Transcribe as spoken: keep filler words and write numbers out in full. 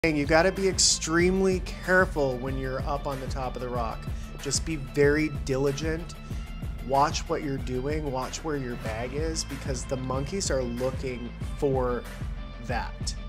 You got to be extremely careful when you're up on the top of the rock. Just be very diligent. Watch what you're doing. Watch where your bag is, because the monkeys are looking for that.